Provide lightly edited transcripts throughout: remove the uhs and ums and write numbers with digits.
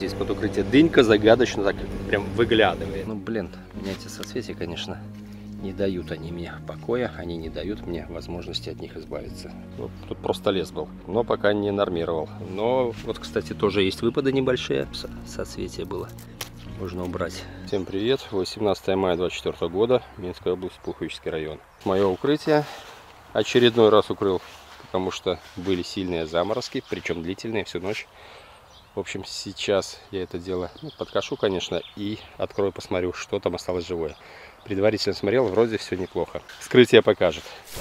Здесь под укрытие дынька загадочно так прям выглядывает. Ну блин, меня эти соцветия, конечно, не дают они мне покоя, они не дают мне возможности от них избавиться. Вот, тут просто лес был, но пока не нормировал. Но вот, кстати, тоже есть выпады небольшие, соцветия было. Можно убрать. Всем привет, 18 мая 2024 года, Минская область, Пуховический район. Мое укрытие очередной раз укрыл, потому что были сильные заморозки, причем длительные всю ночь. В общем, сейчас я это дело подкашу, конечно, и открою, посмотрю, что там осталось живое. Предварительно смотрел, вроде все неплохо. Вскрытие покажет.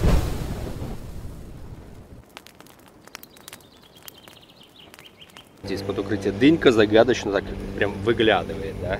Здесь под укрытие дынька загадочно так прям выглядывает, да.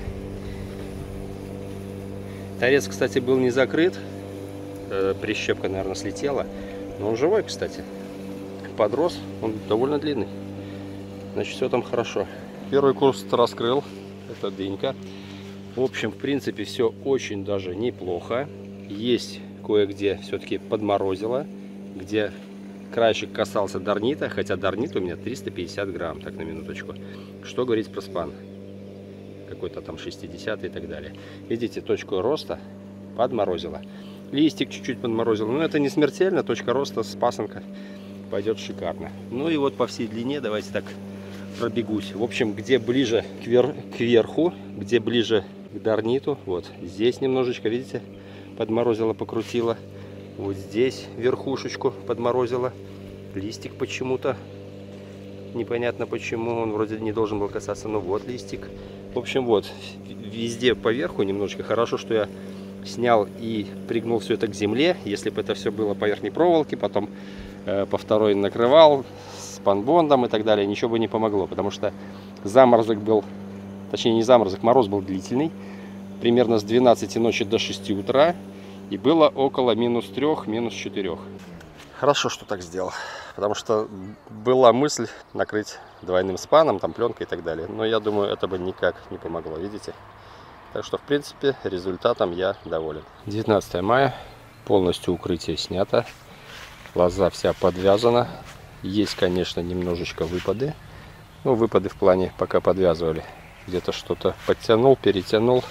Торец, кстати, был не закрыт. Прищепка, наверное, слетела. Но он живой, кстати. Подрос, он довольно длинный. Значит, все там хорошо. Первый куст раскрыл. Это дынька. В общем, в принципе, все очень даже неплохо. Есть кое-где все-таки подморозило, где краешек касался дарнита, хотя дарнит у меня 350 грамм, так на минуточку. Что говорить про спан? Какой-то там 60 и так далее. Видите, точку роста подморозило. Листик чуть-чуть подморозило. Но это не смертельно, точка роста с пасынка пойдет шикарно. Ну и вот по всей длине давайте так пробегусь. В общем, где ближе к верху, где ближе к дарниту, вот здесь немножечко, видите, подморозило, покрутило. Вот здесь верхушечку подморозило. Листик почему-то, непонятно почему, он вроде не должен был касаться, но вот листик. В общем, вот везде по верху немножечко. Хорошо, что я снял и пригнул все это к земле. Если бы это все было по верхней проволоке, потом по второй накрывал с панбондом и так далее, ничего бы не помогло, потому что заморозок был, точнее не заморозок, мороз был длительный, примерно с 12 ночи до 6 утра, и было около -3, -4. Хорошо, что так сделал, потому что была мысль накрыть двойным спаном, там пленкой и так далее, но я думаю, это бы никак не помогло, видите? Так что, в принципе, результатом я доволен. 19 мая, полностью укрытие снято. Лоза вся подвязана. Есть, конечно, немножечко выпады. Ну, выпады в плане, пока подвязывали. Где-то что-то подтянул, перетянул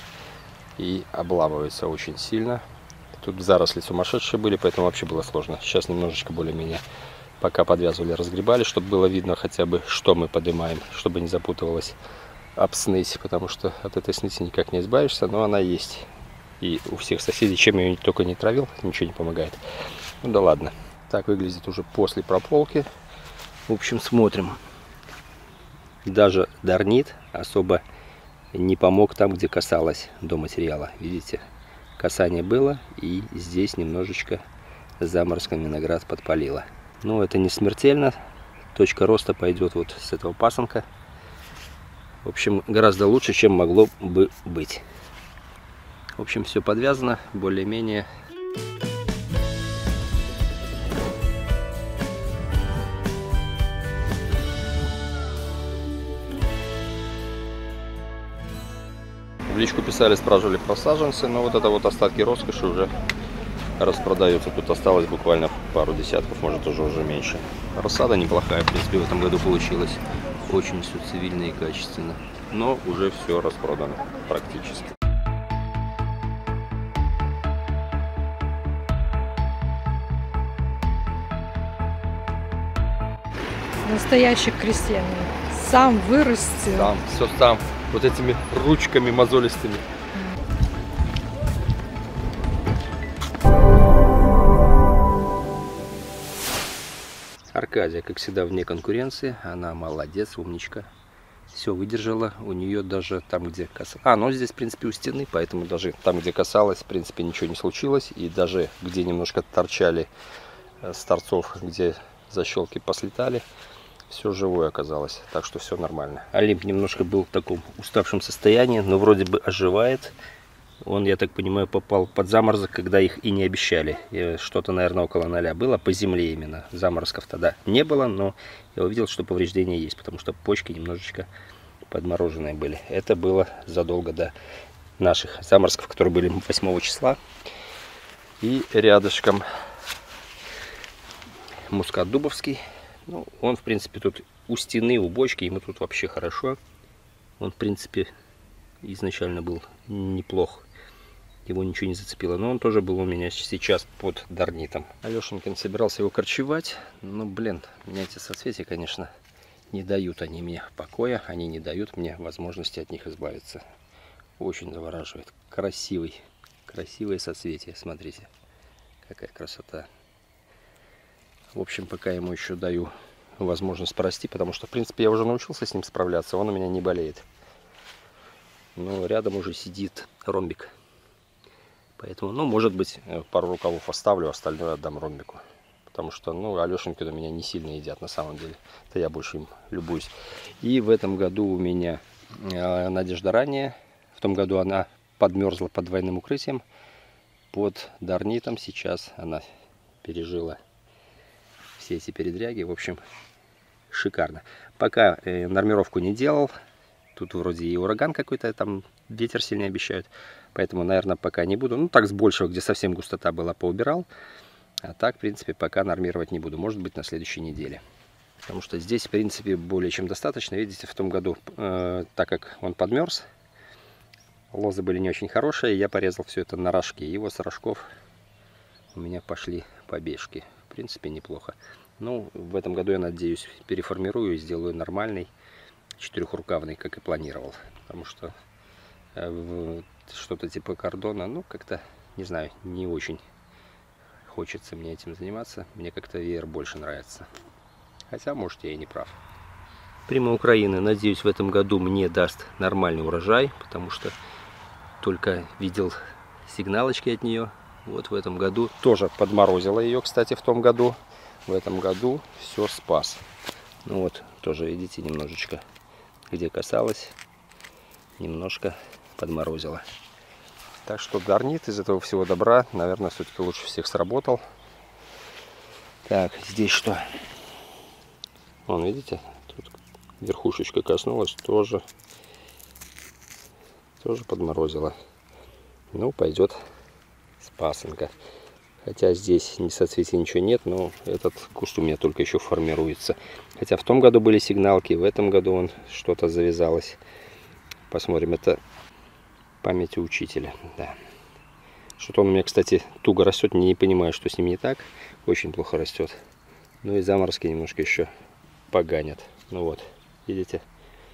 и обламывается очень сильно. Тут заросли сумасшедшие были, поэтому вообще было сложно. Сейчас немножечко более-менее, пока подвязывали, разгребали, чтобы было видно хотя бы, что мы поднимаем, чтобы не запутывалось об сныть, потому что от этой сныти никак не избавишься, но она есть. И у всех соседей, чем я ее только не травил, ничего не помогает. Ну да ладно. Так выглядит уже после прополки. В общем, смотрим. Даже дарнит особо не помог там, где касалось до материала. Видите? Касание было, и здесь немножечко заморозком виноград подпалило. Но это не смертельно. Точка роста пойдет вот с этого пасынка. В общем, гораздо лучше, чем могло бы быть. В общем, все подвязано более-менее. В личку писали, спрашивали про саженцы, но вот это вот остатки роскоши уже распродаются. Тут осталось буквально пару десятков, может уже меньше. Рассада неплохая, в принципе, в этом году получилась. Очень все цивильно и качественно. Но уже все распродано практически. Настоящий крестьянин. Сам вырастил. Сам, все сам. Вот этими ручками мозолистыми. Аркадия, как всегда, вне конкуренции. Она молодец, умничка. Все выдержала. У нее даже там, где касалось... ну здесь, в принципе, у стены, поэтому даже там, где касалось, в принципе, ничего не случилось. И даже где немножко торчали с торцов, где защелки послетали, все живое оказалось. Так что все нормально. Олимп немножко был в таком уставшем состоянии, но вроде бы оживает. Он, я так понимаю, попал под заморозок, когда их и не обещали. Что-то, наверное, около 0 было, по земле именно. Заморозков тогда не было, но я увидел, что повреждения есть, потому что почки немножечко подмороженные были. Это было задолго до наших заморозков, которые были 8 числа. И рядышком мускат дубовский. Ну, он, в принципе, тут у стены, у бочки, ему тут вообще хорошо. Он, в принципе, изначально был неплох. Его ничего не зацепило. Но он тоже был у меня сейчас под дарнитом. Алешенькин собирался его корчевать. Но, блин, меня эти соцветия, конечно, не дают они мне покоя. Они не дают мне возможности от них избавиться. Очень завораживает. Красивые соцветия. Смотрите, какая красота. В общем, пока ему еще даю возможность порасти, потому что, в принципе, я уже научился с ним справляться. Он у меня не болеет. Но рядом уже сидит ромбик. Поэтому, ну, может быть, пару рукавов оставлю, остальное отдам ромбику. Потому что, ну, Алешеньки у меня не сильно едят, на самом деле. Это я больше им любуюсь. И в этом году у меня надежда ранее. В том году она подмерзла под двойным укрытием. Под дарнитом сейчас она пережила все эти передряги. В общем, шикарно. Пока нормировку не делал. Тут вроде и ураган какой-то, там ветер сильный обещают. Поэтому, наверное, пока не буду. Ну, так с большего, где совсем густота была, поубирал. А так, в принципе, пока нормировать не буду. Может быть, на следующей неделе. Потому что здесь, в принципе, более чем достаточно. Видите, в том году, так как он подмерз, лозы были не очень хорошие, я порезал все это на рожки. И вот с рожков у меня пошли побежки. В принципе, неплохо. Ну, в этом году, я надеюсь, переформирую и сделаю нормальный, четырехрукавный, как и планировал. Потому что что-то типа кордона, ну, как-то, не знаю, не очень хочется мне этим заниматься. Мне как-то веер больше нравится. Хотя, может, я и не прав. Прима Украины, надеюсь, в этом году мне даст нормальный урожай, потому что только видел сигналочки от нее. Вот в этом году тоже подморозила ее, кстати, в том году. В этом году все спас. Ну вот, тоже, видите, немножечко, где касалось, немножко подморозила. Так что дарнит из этого всего добра, наверное, все-таки лучше всех сработал. Так, здесь что? Вон, видите, тут верхушечка коснулась, тоже подморозила. Ну, пойдет спасенка. Хотя здесь ни соцветий ничего нет, но этот куст у меня только еще формируется. Хотя в том году были сигналки, в этом году он что-то завязалось. Посмотрим, это память у учителя. Да. Что-то он у меня, кстати, туго растет, не понимаю, что с ним не так. Очень плохо растет. Ну и заморозки немножко еще поганят. Ну вот, видите?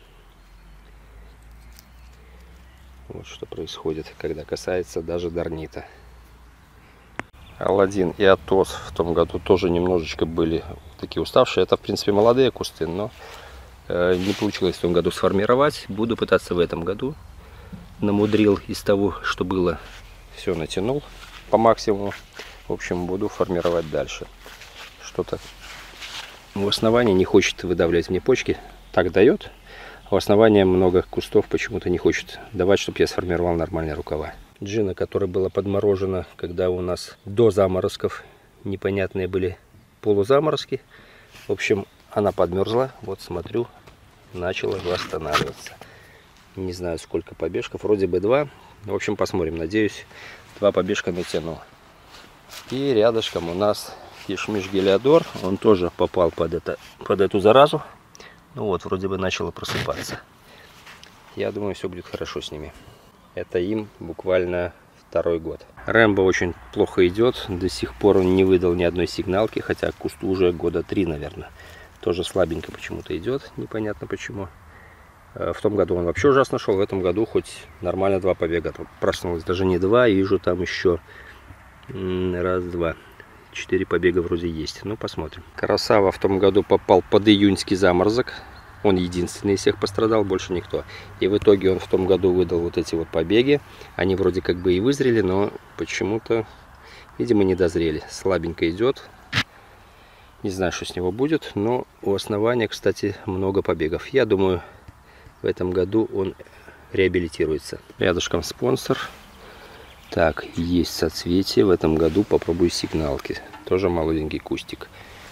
Вот что происходит, когда касается даже дарнита. Аладдин и Атос в том году тоже немножечко были такие уставшие. Это, в принципе, молодые кусты, но не получилось в том году сформировать. Буду пытаться в этом году. Намудрил из того, что было, все натянул по максимуму. В общем, буду формировать дальше. Что-то в основании не хочет выдавливать мне почки. Так дает. А в основании много кустов почему-то не хочет давать, чтобы я сформировал нормальные рукава. Джина, которая была подморожена, когда у нас до заморозков непонятные были полузаморозки. В общем, она подмерзла. Вот смотрю, начала восстанавливаться. Не знаю, сколько побежков. Вроде бы 2. В общем, посмотрим. Надеюсь, 2 побежка натяну. И рядышком у нас кишмиш Гелиодор. Он тоже попал под эту заразу. Ну вот, вроде бы начало просыпаться. Я думаю, все будет хорошо с ними. Это им буквально 2-й год. Рэмбо очень плохо идет. До сих пор он не выдал ни одной сигналки. Хотя кусту уже года 3, наверное. Тоже слабенько почему-то идет. Непонятно почему. В том году он вообще ужасно шел. В этом году хоть нормально 2 побега. Тут проснулось даже не 2. Вижу там еще 1, 2, 4 побега вроде есть. Ну, посмотрим. Красава в том году попал под июньский заморозок. Он единственный из всех пострадал, больше никто. И в итоге он в том году выдал вот эти вот побеги. Они вроде как бы и вызрели, но почему-то, видимо, не дозрели. Слабенько идет. Не знаю, что с него будет. Но у основания, кстати, много побегов. Я думаю, в этом году он реабилитируется. Рядышком спонсор. Так, есть соцветие. В этом году попробую сигналки. Тоже молоденький кустик.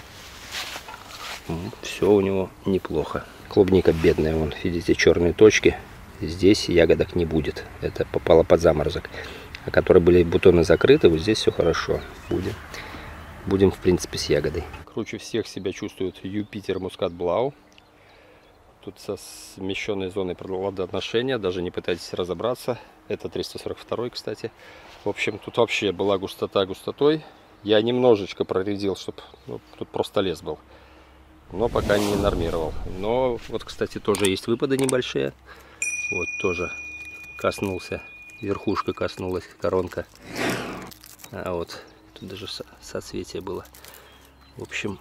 Все у него неплохо. Клубника бедная, вон, видите, черные точки. Здесь ягодок не будет. Это попало под заморозок. А которые были бутоны закрыты, вот здесь все хорошо. Будем, в принципе, с ягодой. Круче всех себя чувствует Юпитер Мускат Блау. тут со смещенной зоной плодоношения, даже не пытайтесь разобраться. Это 342, кстати. В общем, тут вообще была густота густотой. Я немножечко проредил, чтобы тут просто лес был. Но пока не нормировал. Но вот, кстати, тоже есть выпады небольшие. Вот тоже коснулся, верхушка коснулась, коронка. А вот тут даже соцветие было. В общем,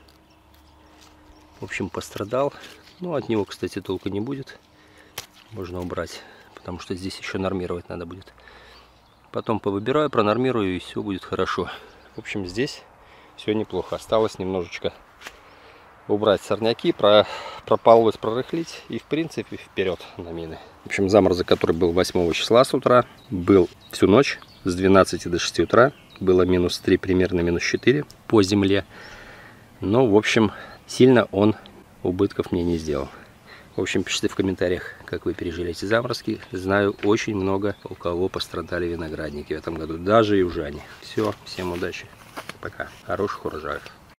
пострадал. Ну, от него, кстати, толку не будет. Можно убрать, потому что здесь еще нормировать надо будет. Потом повыбираю, пронормирую, и все будет хорошо. В общем, здесь все неплохо. Осталось немножечко убрать сорняки, прополоть, прорыхлить и, в принципе, вперед на мины. В общем, заморозок, который был 8 числа с утра, был всю ночь с 12 до 6 утра. Было -3, примерно -4 по земле. Но, в общем, сильно он убытков мне не сделал. В общем, пишите в комментариях, как вы пережили эти заморозки. Знаю, очень много у кого пострадали виноградники в этом году, даже южане. Все, всем удачи, пока, хороших урожаев.